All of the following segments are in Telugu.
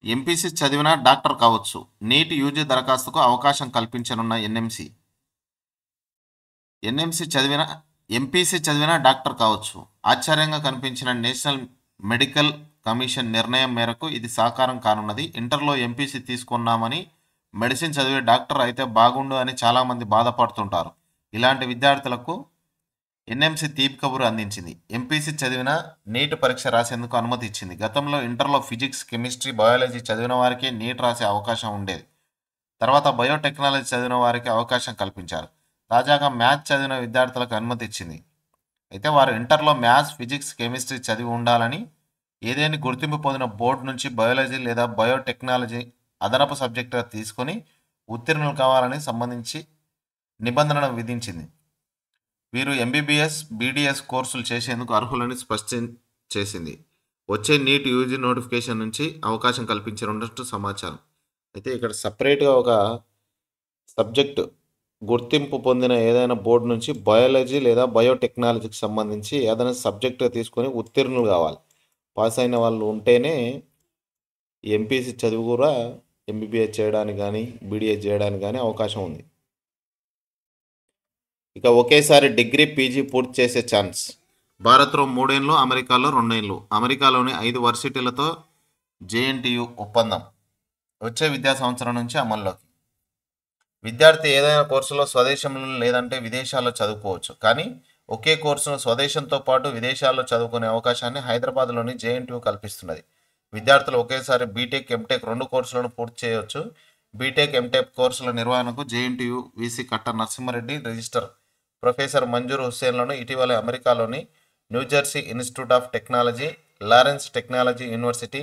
ఎంపీసీ చదివినా డాక్టర్ కావచ్చు. నీట్ యూజీ దరఖాస్తుకు అవకాశం కల్పించనున్న ఎన్ఎంసీ. ఎన్ఎంసీ చదివిన ఎంపీసీ చదివినా డాక్టర్ కావచ్చు. ఆశ్చర్యంగా కనిపించిన నేషనల్ మెడికల్ కమిషన్ నిర్ణయం మేరకు ఇది సాకారం కానున్నది. ఇంటర్లో ఎంపీసీ తీసుకున్నామని మెడిసిన్ చదివే డాక్టర్ అయితే బాగుండు అని చాలామంది బాధపడుతుంటారు. ఇలాంటి విద్యార్థులకు ఎన్ఎంసీ తీపి కబురు అందించింది. ఎంపీసీ చదివిన నీట్ పరీక్ష రాసేందుకు అనుమతి ఇచ్చింది. గతంలో ఇంటర్లో ఫిజిక్స్, కెమిస్ట్రీ, బయాలజీ చదివిన వారికి నీట్ రాసే అవకాశం ఉండేది. తర్వాత బయోటెక్నాలజీ చదివిన వారికి అవకాశం కల్పించారు. తాజాగా మ్యాథ్స్ చదివిన విద్యార్థులకు అనుమతి ఇచ్చింది. అయితే వారు ఇంటర్లో మ్యాథ్స్, ఫిజిక్స్, కెమిస్ట్రీ చదివి ఉండాలని, ఏదేని గుర్తింపు పొందిన బోర్డు నుంచి బయాలజీ లేదా బయోటెక్నాలజీ అదనపు సబ్జెక్టుగా తీసుకొని ఉత్తీర్ణులు కావాలని సంబంధించి నిబంధనలు విధించింది. వీరు ఎంబీబీఎస్, బీడీఎస్ కోర్సులు చేసేందుకు అర్హులని స్పష్టం చేసింది. వచ్చే నీట్ యూజీ నోటిఫికేషన్ నుంచి అవకాశం కల్పించనున్నట్టు సమాచారం. అయితే ఇక్కడ సపరేట్గా ఒక సబ్జెక్టు గుర్తింపు పొందిన ఏదైనా బోర్డు నుంచి బయాలజీ లేదా బయోటెక్నాలజీకి సంబంధించి ఏదైనా సబ్జెక్టుగా తీసుకొని ఉత్తీర్ణులు కావాలి. పాస్ అయిన వాళ్ళు ఉంటేనే ఎంపీసీ చదువు కూడా ఎంబీబీఎస్ చేయడానికి కానీ బీడీఎస్ చేయడానికి కానీ అవకాశం ఉంది. ఇక ఒకేసారి డిగ్రీ, పీజీ పూర్తి చేసే ఛాన్స్. భారత్లో 3 ఏళ్ళు, అమెరికాలో 2 ఏళ్ళు. అమెరికాలోని 5 వర్సిటీలతో జేఎన్టీయూ ఒప్పందం వచ్చే విద్యా సంవత్సరం నుంచి అమల్లోకి. విద్యార్థి ఏదైనా కోర్సులో స్వదేశంలో లేదంటే విదేశాల్లో చదువుకోవచ్చు. కానీ ఒకే కోర్సును స్వదేశంతో పాటు విదేశాల్లో చదువుకునే అవకాశాన్ని హైదరాబాద్లోని జేఎన్టీయూ కల్పిస్తున్నది. విద్యార్థులు ఒకేసారి బీటెక్, ఎంటెక్ 2 కోర్సులను పూర్తి చేయవచ్చు. బీటెక్, ఎంటెక్ కోర్సుల నిర్వహణకు JNTU VC Katta Narasimha Reddy, register professor Manjoor హుస్సేన్లను ఇటీవల అమెరికాలోని New Jersey Institute of Technology, Lawrence Technology University,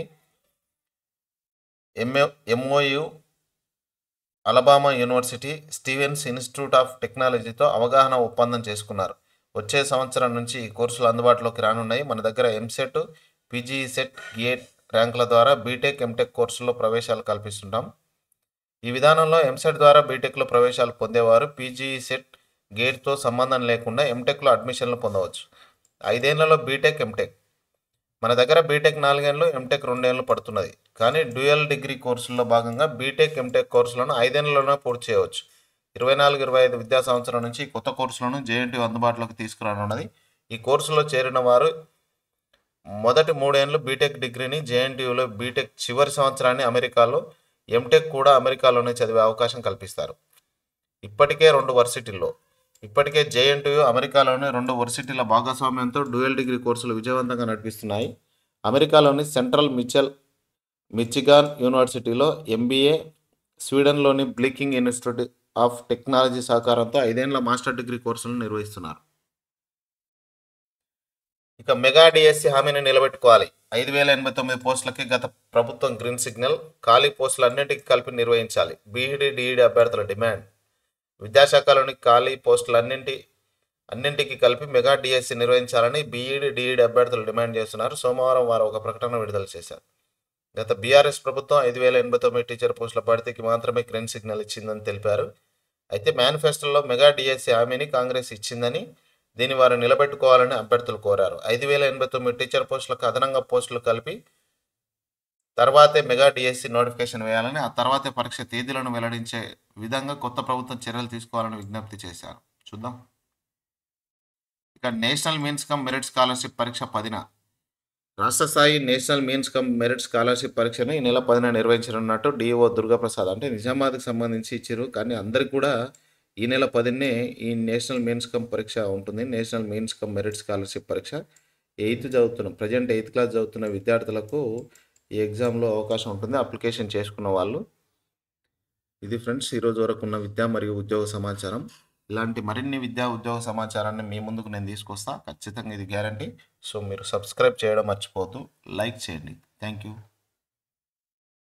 MOU, Alabama University, Stevens Institute of టెక్నాలజీతో అవగాహన ఒప్పందం చేసుకున్నారు. వచ్చే సంవత్సరం నుంచి ఈ కోర్సులు అందుబాటులోకి రానున్నాయి. మన దగ్గర ఎంసెట్, పీజీ సెట్, గేట్ ర్యాంకుల ద్వారా బీటెక్, ఎంటెక్ కోర్సుల్లో ప్రవేశాలు కల్పిస్తుంటాం. ఈ విధానంలో ఎంసెట్ ద్వారా బీటెక్లో ప్రవేశాలు పొందేవారు పీజీ సెట్, గేట్తో సంబంధం లేకుండా ఎంటెక్లో అడ్మిషన్లు పొందవచ్చు. 5 ఏళ్లలో బీటెక్, ఎంటెక్. మన దగ్గర బీటెక్ 4 ఏళ్ళు, ఎంటెక్ 2 ఏళ్ళు పడుతున్నది. కానీ డ్యూయల్ డిగ్రీ కోర్సుల్లో భాగంగా బీటెక్, ఎంటెక్ కోర్సులను 5 ఏళ్లలోనే పూర్తి చేయవచ్చు. 24-25 విద్యా సంవత్సరం నుంచి కొత్త కోర్సులను జేఎన్టీయూ అందుబాటులోకి తీసుకురానున్నది. ఈ కోర్సులో చేరిన వారు మొదటి 3 ఏళ్ళు బీటెక్ డిగ్రీని జేఎన్టీయూలో, బీటెక్ చివరి సంవత్సరాన్ని అమెరికాలో, ఎంటెక్ కూడా అమెరికాలోనే చదివే అవకాశం కల్పిస్తారు. ఇప్పటికే జేఎన్టీయూ అమెరికాలోని 2 వర్సిటీల భాగస్వామ్యంతో డ్యూయల్ డిగ్రీ కోర్సులు విజయవంతంగా నడిపిస్తున్నాయి. అమెరికాలోని సెంట్రల్ మిచిగాన్ యూనివర్సిటీలో ఎంబీఏ, స్వీడన్లోని బ్లికింగ్ ఇన్స్టిట్యూట్ ఆఫ్ టెక్నాలజీ సహకారంతో 5 ఏళ్ల మాస్టర్ డిగ్రీ కోర్సులను నిర్వహిస్తున్నారు. ఇక మెగా డిఎస్సి హామీని నిలబెట్టుకోవాలి. 5,089 పోస్టులకి గత ప్రభుత్వం గ్రీన్ సిగ్నల్. ఖాళీ పోస్టులన్నింటికి కలిపి నిర్వహించాలి. బీఈడీ, డిఈడీ అభ్యర్థుల డిమాండ్. విద్యాశాఖలోని ఖాళీ పోస్టులన్నింటికి కలిపి మెగా డిఎస్సి నిర్వహించాలని బీఈడీ, డిఈడీ అభ్యర్థులు డిమాండ్ చేస్తున్నారు. సోమవారం వారు ఒక ప్రకటన విడుదల చేశారు. గత బీఆర్ఎస్ ప్రభుత్వం 5,089 టీచర్ పోస్టుల భర్తీకి మాత్రమే గ్రీన్ సిగ్నల్ ఇచ్చిందని తెలిపారు. అయితే మేనిఫెస్టోలో మెగా డిఎస్సి హామీని కాంగ్రెస్ ఇచ్చిందని, దీన్ని వారు నిలబెట్టుకోవాలని అభ్యర్థులు కోరారు. 5,089 టీచర్ పోస్టులకు అదనంగా పోస్టులు కలిపి తర్వాతే మెగా డిఎస్సి నోటిఫికేషన్ వేయాలని, ఆ తర్వాతే పరీక్ష తేదీలను వెల్లడించే విధంగా కొత్త ప్రభుత్వం చర్యలు తీసుకోవాలని విజ్ఞప్తి చేశారు. చూద్దాం. ఇక National Means cum Merit Scholarship పరీక్ష 10న. రాష్ట్ర స్థాయి National Means cum Merit Scholarship పరీక్షను ఈ నెల 10న నిర్వహించనున్నట్టు డిఓ దుర్గాప్రసాద్, అంటే నిజామాబాద్కి సంబంధించి ఇచ్చారు. కానీ అందరికి కూడా ఈ నెల 10నే ఈ నేషనల్ మీన్స్ కమ్ పరీక్ష ఉంటుంది. National Means cum Merit Scholarship పరీక్ష 8th క్లాస్ చదువుతున్న విద్యార్థులకు ఈ ఎగ్జామ్లో అవకాశం ఉంటుంది, అప్లికేషన్ చేసుకున్న వాళ్ళు. ఇది ఫ్రెండ్స్ ఈరోజు వరకు ఉన్న విద్యా మరియు ఉద్యోగ సమాచారం. ఇలాంటి మరిన్ని విద్యా ఉద్యోగ సమాచారాన్ని మీ ముందుకు నేను తీసుకొస్తా, ఖచ్చితంగా ఇది గ్యారంటీ. సో మీరు సబ్స్క్రైబ్ చేయడం మర్చిపోవద్దు, లైక్ చేయండి. Thank you.